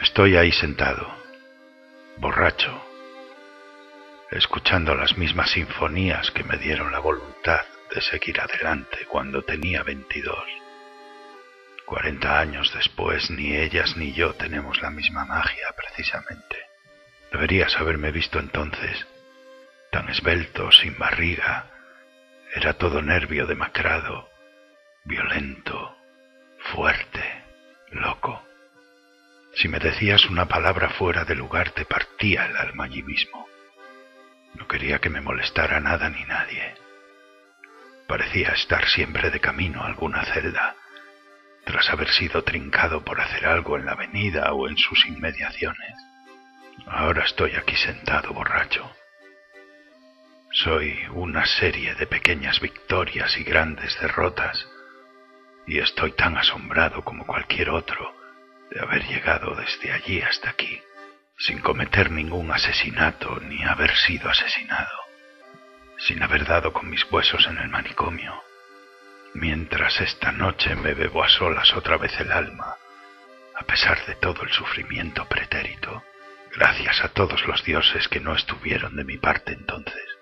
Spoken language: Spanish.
Estoy ahí sentado, borracho, escuchando las mismas sinfonías que me dieron la voluntad de seguir adelante cuando tenía 22. 40 años después, ni ellas ni yo tenemos la misma magia, precisamente. Deberías haberme visto entonces, tan esbelto, sin barriga. Era todo nervio demacrado, violento, fuerte, loco. Si me decías una palabra fuera de lugar, te partía el alma allí mismo. No quería que me molestara nada ni nadie. Parecía estar siempre de camino a alguna celda, tras haber sido trincado por hacer algo en la avenida o en sus inmediaciones. Ahora estoy aquí sentado borracho. Soy una serie de pequeñas victorias y grandes derrotas, y estoy tan asombrado como cualquier otro de haber llegado desde allí hasta aquí, sin cometer ningún asesinato ni haber sido asesinado, sin haber dado con mis huesos en el manicomio, mientras esta noche me bebo a solas otra vez el alma, a pesar de todo el sufrimiento pretérito, gracias a todos los dioses que no estuvieron de mi parte entonces.